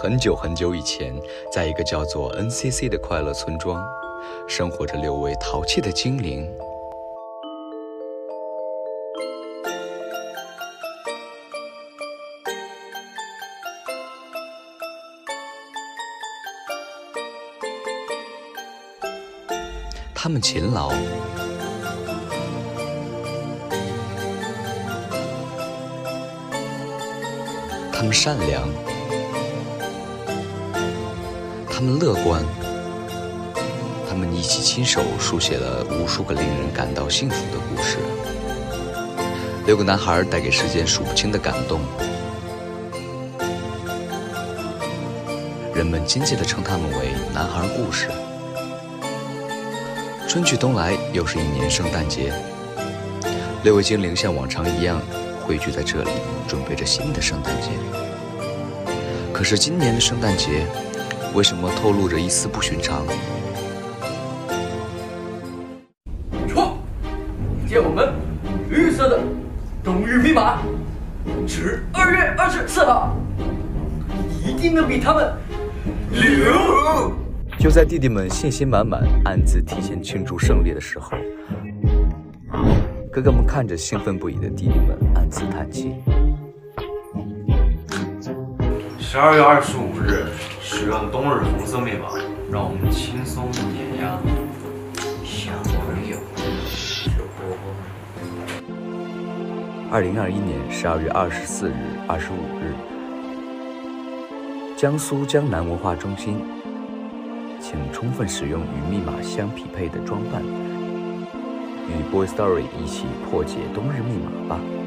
很久很久以前，在一个叫做 NCC 的快乐村庄，生活着6位淘气的精灵。他们勤劳，他们善良，他们乐观，他们一起亲手书写了无数个令人感到幸福的故事。6个男孩带给世间数不清的感动，人们亲切地称他们为男孩故事。春去冬来，又是一年圣诞节。6位精灵像往常一样汇聚在这里，准备着新的圣诞节。可是今年的圣诞节，为什么透露着一丝不寻常？ 冲！借我们绿色的冬日密码，至2月24号，一定能比他们牛！ 就在弟弟们信心满满、暗自提前庆祝胜利的时候，哥哥们看着兴奋不已的弟弟们，暗自叹气。 12月25日，使用冬日红色密码，让我们轻松碾压小朋友。 2021年12月24日、25日，江苏江南文化中心，请充分使用与密码相匹配的装扮，与 Boy Story 一起破解冬日密码吧。